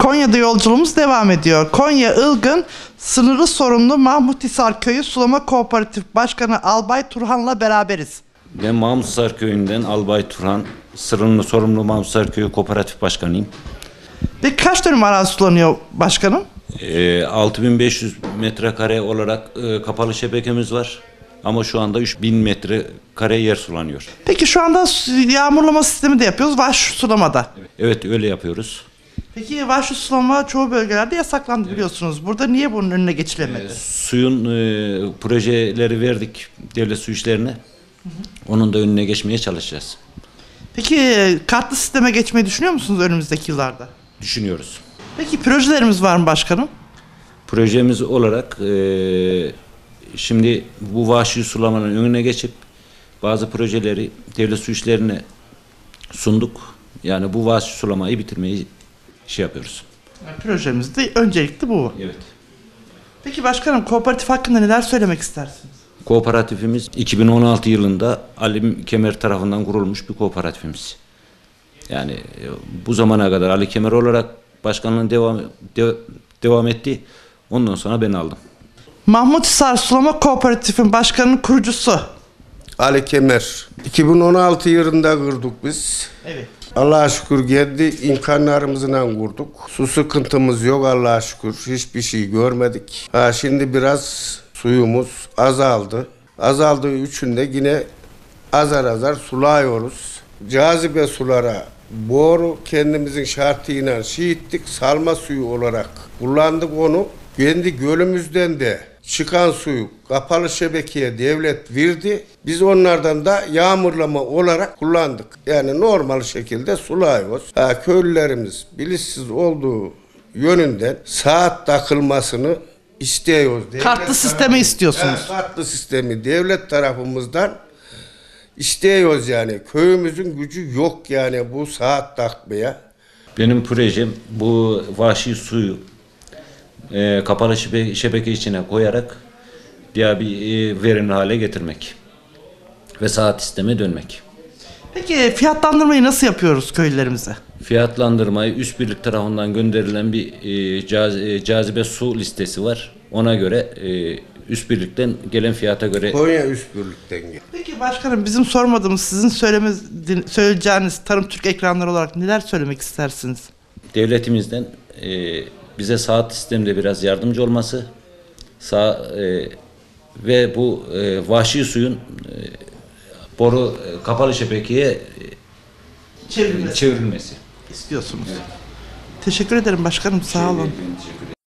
Konya'da yolculuğumuz devam ediyor. Konya Ilgın Sınırı Sorumlu Mahmuthisar Köyü Sulama Kooperatif Başkanı Albay Turhan'la beraberiz. Ben Mahmuthisar Köyü'nden Albay Turhan, Sınırlı Sorumlu Mahmuthisar Köyü Kooperatif Başkanıyım. Ve kaç dönüm arazi sulanıyor başkanım? 6500 metrekare olarak kapalı şebekemiz var. Ama şu anda 3000 metrekare yer sulanıyor. Peki şu anda yağmurlama sistemi de yapıyoruz vahşi sulamada. Evet, öyle yapıyoruz. Peki vahşi sulama çoğu bölgelerde yasaklandı biliyorsunuz. Burada niye bunun önüne geçilemedi? Suyun projeleri verdik devlet su işlerine. Onun da önüne geçmeye çalışacağız. Peki kartlı sisteme geçmeyi düşünüyor musunuz önümüzdeki yıllarda? Düşünüyoruz. Peki projelerimiz var mı başkanım? Projemiz olarak şimdi bu vahşi sulamanın önüne geçip bazı projeleri devlet su işlerine sunduk. Yani bu vahşi sulamayı bitirmeyi yapıyoruz. Yani projemizde öncelikli bu. Evet. Peki başkanım kooperatif hakkında neler söylemek istersiniz? Kooperatifimiz 2016 yılında Ali Kemer tarafından kurulmuş bir kooperatifimiz. Yani bu zamana kadar Ali Kemer olarak başkanlığın devam etti. Ondan sonra ben aldım. Mahmuthisar Sulama Kooperatif'in başkanının kurucusu. Ali Kemer. 2016 yılında kurduk biz. Evet. Allah'a şükür kendi imkanlarımızla kurduk. Su sıkıntımız yok Allah'a şükür. Hiçbir şey görmedik. Şimdi biraz suyumuz azaldı. Azaldığı için de yine azar azar sulayıyoruz. Cazibe sulara boru kendimizin şartıyla şiittik. Salma suyu olarak kullandık onu. Kendi gölümüzden de çıkan suyu kapalı şebekeye devlet verdi. Biz onlardan da yağmurlama olarak kullandık. Yani normal şekilde sulayıyoruz. Köylülerimiz bilinçsiz olduğu yönünden saat takılmasını istiyoruz. Kartlı sistemi istiyorsunuz. Kartlı sistemi devlet tarafımızdan istiyoruz yani. Köyümüzün gücü yok yani bu saat takmaya. Benim projem bu vahşi suyu kapalı şebeke içine koyarak bir verimli hale getirmek ve saat sisteme dönmek. Peki fiyatlandırmayı nasıl yapıyoruz köylülerimize? Fiyatlandırmayı üst birlik tarafından gönderilen bir cazibe su listesi var. Ona göre üst birlikten gelen fiyata göre. Konya üst birlikten gel. Peki başkanım bizim sormadığımız sizin söyleyeceğiniz Tarım Türk ekranları olarak neler söylemek istersiniz? Devletimizden bize saat sisteminde biraz yardımcı olması ve bu vahşi suyun boru kapalı şebekeye çevrilmesi istiyorsunuz. Evet. Teşekkür ederim başkanım sağ olun.